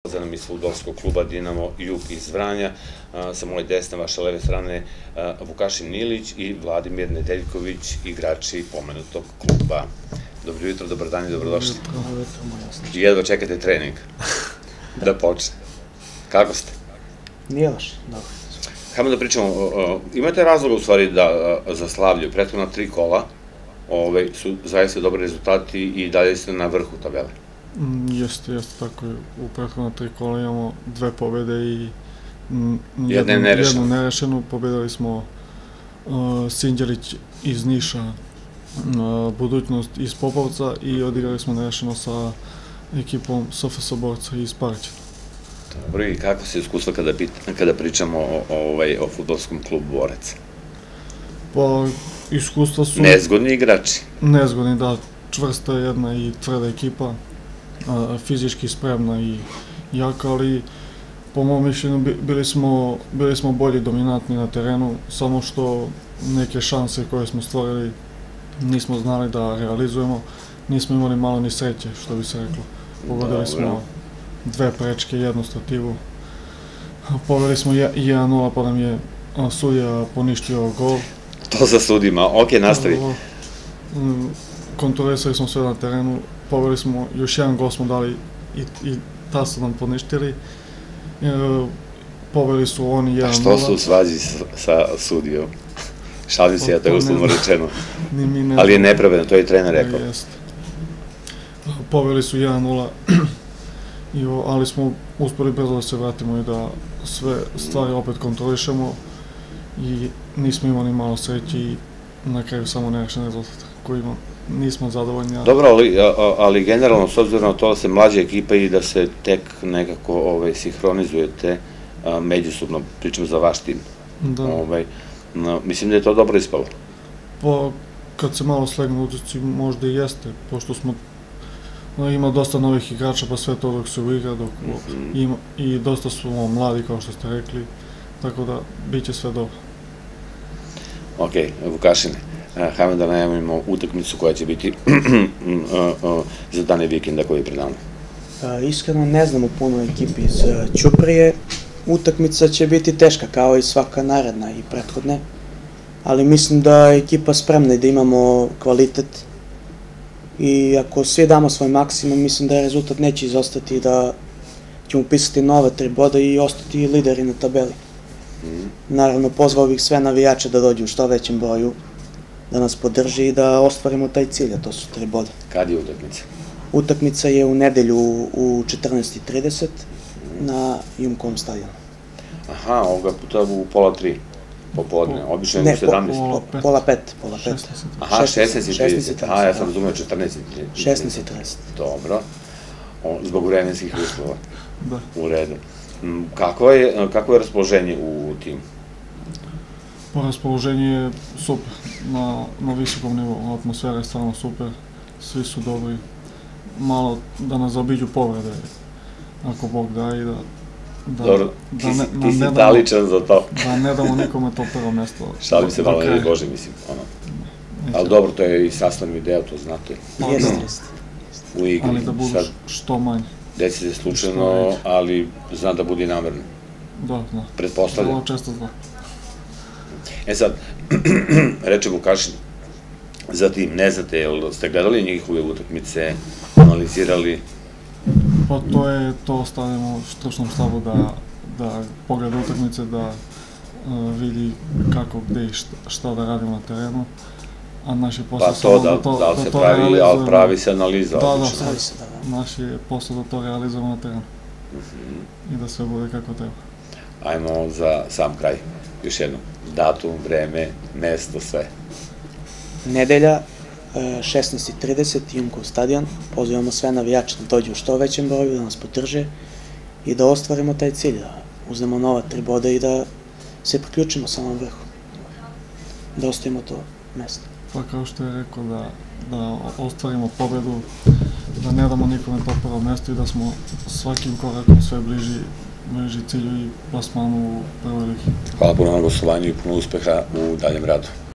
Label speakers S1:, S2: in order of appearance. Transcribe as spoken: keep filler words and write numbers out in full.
S1: Za nam iz fudbalskog kluba Dinamo Jug iz Vranja, sa moje desne, vaše leve strane Vukašin Nilić i Vladimir Nedeljković, igrači pomenutog kluba. Dobro jutro, dobar dan i dobrodošli.
S2: Dobro jutro, moj jasno.
S1: Jedva čekate trening da počne. Kako ste?
S2: Nije loše, dobro.
S1: Hajmo da pričamo, imate razloga u stvari za slavlje, prethodna tri kola su zaista dobri rezultati i dalje ste na vrhu tabele.
S2: Jeste, jeste tako. U prethodna tri kola imamo dve pobjede i
S1: jednu
S2: nerešenu. Pobjedili smo Sinđelić iz Niša, Budućnost iz Popovca i odigrali smo nerešeno sa ekipom S F S Borca iz Paraćina.
S1: Dobro, i kako se iskustva kada pričamo o fudbalskom klubu Borac?
S2: Pa, iskustva su...
S1: Nezgodni igrači.
S2: Nezgodni, da. Čvrsta jedna i tvrda ekipa, fizički spremna i jaka, ali po mom mišljenju bili smo bolji, dominantni na terenu, samo što neke šanse koje smo stvorili nismo znali da realizujemo, nismo imali malo ni sreće, što bi se reklo. Pogodili smo dve prečke, jednu stativu, poveli smo jedan nula pa nam je sudija poništio gol.
S1: To za sudima, ok, nastavi.
S2: Kontrolisali smo sve na terenu, poveli smo, još jedan gol smo dali i ta su nam poništili. Poveli su oni jedan nula.
S1: A što su u svađi sa sudijom? Šalim se, ja to je uslovno rečeno. Ali je nepravedno, to je i trener rekao.
S2: Poveli su jedan nula, ali smo uspeli brzo da se vratimo i da sve stvari opet kontrolišemo i nismo imali malo sreći i na kraju samo nerešen rezultat koji nismo zadovoljni.
S1: Dobro, ali generalno, s obzirom na to da se mlađa ekipa i da se tek nekako sinhronizujete međusobno, pričam za vaš tim, mislim da je to dobro ispalo.
S2: Pa, kad se malo slegnu utisci, možda i jeste, pošto smo ima dosta novih igrača, pa sve to dok se uigra, i dosta su mladi, kao što ste rekli, tako da bit će sve dobro.
S1: Ok, Vukašine, hajmo da najavimo utakmicu koja će biti za dane vikenda koji je pred nama.
S3: Iskreno ne znamo puno ekipi iz Ćuprije. Utakmica će biti teška, kao i svaka naredna i prethodne, ali mislim da je ekipa spremna i da imamo kvalitet i ako svi damo svoj maksimum, mislim da rezultat neće izostati i da ćemo upisati nove tri boda i ostati lideri na tabeli. Naravno, pozvao bih sve navijače da dođu u što većem broju, da nas podrži i da ostvarimo taj cilj, a to su tri boda.
S1: Kad je utakmica?
S3: Utakmica je u nedelju u četrnaest i trideset na Jumkovom stadionu.
S1: Aha, ovoga puta u pola tri popodne, obično je u sedamnaest.
S3: Ne, pola pet.
S1: Aha, šesnaest i trideset, aha, ja sam razumio četrnaest i trideset.
S3: šesnaest i trideset.
S1: Dobro, zbog vremenskih uslova.
S2: Da.
S1: U redu. Kakvo je raspoloženje u timu?
S2: Pa raspoloženje je super, na visokom nivou, atmosfera je stvarno super, svi su dobri, malo da nas zaobiđu povrede, ako Bog da i da...
S1: Dobro, ti si daličan za to.
S2: Da ne damo nikome to prvo mesto.
S1: Šalim se malo, ne Bože, mislim, ono. Ali dobro, to je i sastavni deo, to znate.
S3: Jeste, jeste.
S1: U igri.
S2: Ali da budu što manje.
S1: Desi se slučajno, ali znam da bude i namerno.
S2: Da, da.
S1: Pretpostavljam.
S2: Vrlo često zna.
S1: E sad, reče Vukašin, zatim, ne znate, jel ste gledali njihove utakmice, analizirali?
S2: Pa to je, to ostavimo stručnom štabu da pogleda utakmice, da vidi kako, gde i šta da radimo na terenu, a naš je posao samo da to realizujemo. Pa to, da se pravi, ali
S1: pravi se analiza.
S2: Da, da, naš je posao da to realizujemo na terenu i da sve bude kako treba.
S1: Ajmo za sam kraj, još jedno, datum, vreme, mesto, sve.
S3: Nedelja, šesnaest i trideset, Jumkov stadion, pozivamo sve navijače da dođu u što većem broju, da nas podrže i da ostvarimo taj cilj, da uzmemo nova tri boda i da se priključimo samom vrhu, da ostavimo to mesto.
S2: Pa kao što je rekao, da ostvarimo pobedu, da ne damo nikome to prvo mesto i da smo svakim korakom sve bliži cilju i plasmanu u prvoj ligi.
S1: Hvala puno na gostovanju i puno uspeha u daljem radu.